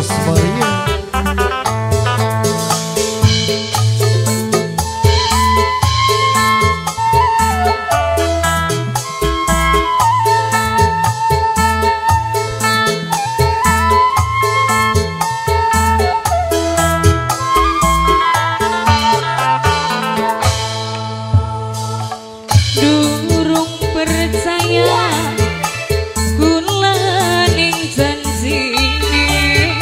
Bos Maria. Durung percaya kula ning janjine,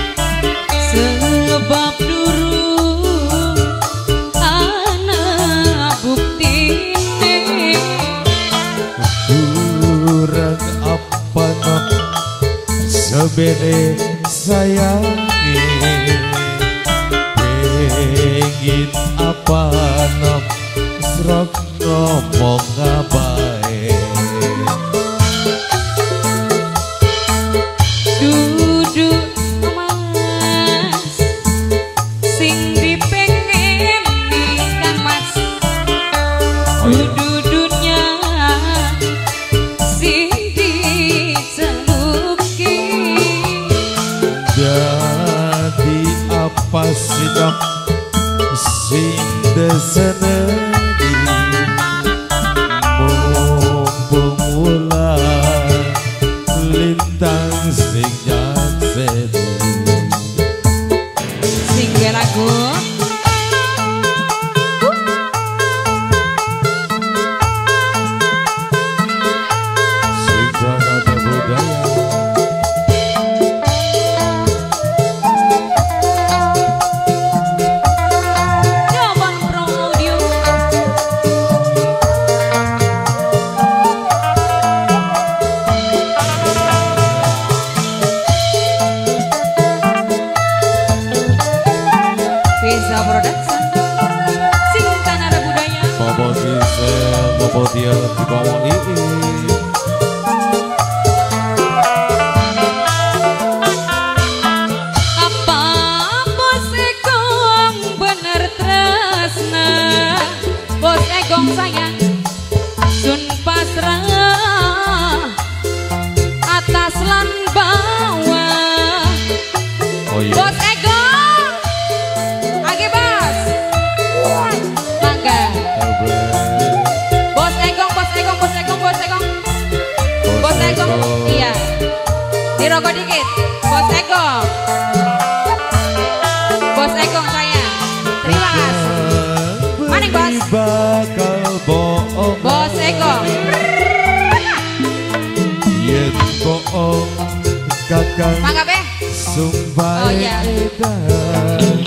sebab durung ana buktine. Kurang apa nak sebene sayangi, pengen apa nak serap ngomong ngapain. Duduk mas sing dipengen kan mas, dudunya sing diceluki. Jadi apa sih nak sing desenengi, mumpung wulan lintang sing nyakseni. Sing gue lagu Sing Pranata Budaya. Jaman Praudio. Visa Production Sing Pranata Budaya. Bobo Gisel, Bobo dia di bawah ini. Apa bos Egong bener tresna, bos Egong sayang sun pasrah atas lan bawah. Oh iya. Bos Egong age bos mangga. Bos Egong, bos Egong, bos Egong, bos Egong, bos Egong, iya dirokok dikit. Bos Egong, bos Egong sayang terima kasih. Maning bos, Bakal bohong bos Egong. yen bohong kakang Mangga be. sumpah Oh iya. edan.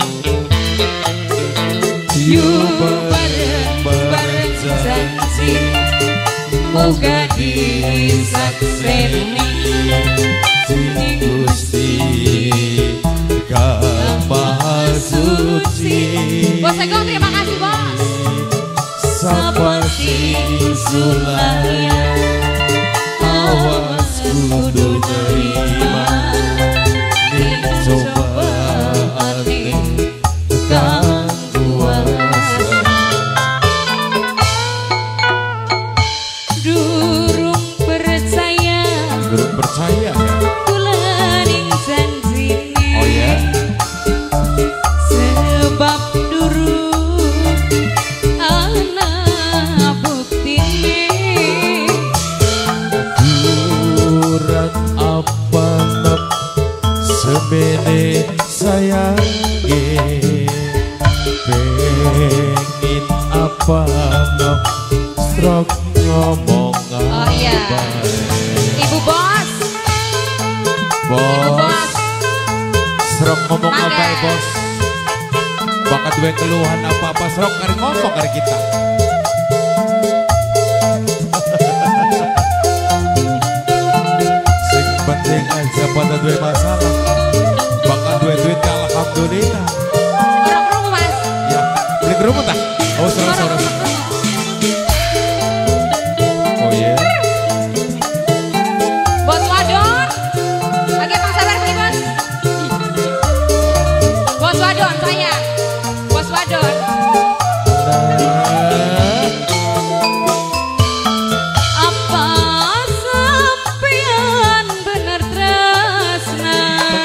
Yuk bareng-bareng janji, moga disakseni Sini Gusti Kang Maha Suci. Bos Egong terima kasih bos. Sapa sing sulayan, awas kudu nerima ning cobaan ning kang kuasa. Durung percaya Belum percaya ya? kula ning janjine. Oh ya? Sebab durung ana buktine. Kurang apa nak semene sayangi, pengen apa nak strok ngomong Oh iya. ngapain. Ibu bos, ibu Bos, bos. serok ngomong Mangga. apa bos? Bakat gue keluhan apa-apa serok kari ngomong kari kita. Sing penting aja pada dua masalah. Bakat duit alhamdulillah. Orang kerungu mas. Ya, beli kerumut tak? Oh, sorot-sorot. Oh iya. Bos wadon, lagi bang sabar sih bos. Bos wadon saya, bos wadon. Apa sampean bener tresna?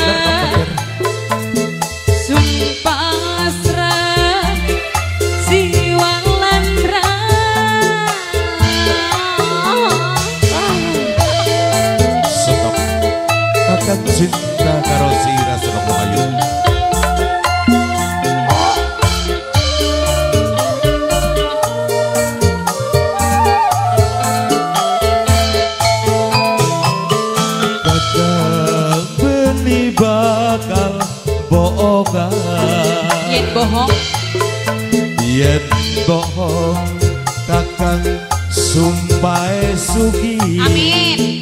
bohongan Yen bohong yen bohong kakang sumpah sugi amin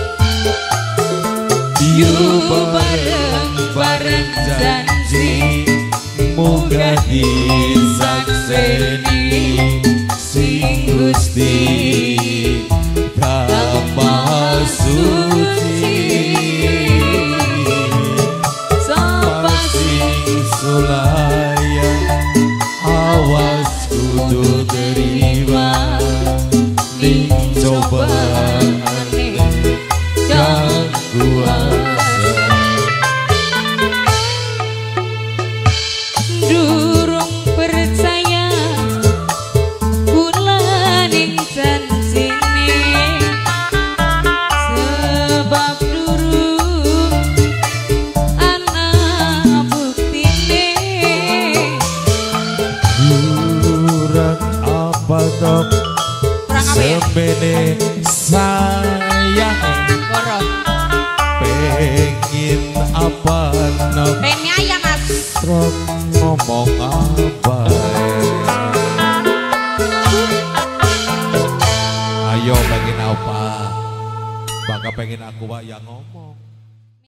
yu bareng-bareng janji muga disakseni sing Gusti Maha Suci sapa sing sulaya awas kudu terima ning cobaan kang kuasa durung percaya kula ning janjine sebab durung ana buktine kurang apa dok kurang apa ya? semene sayang Goro pengen apa nok pengen ayam mas trok ngomong apa ayo pengen apa bakal pengen aku yang ngomong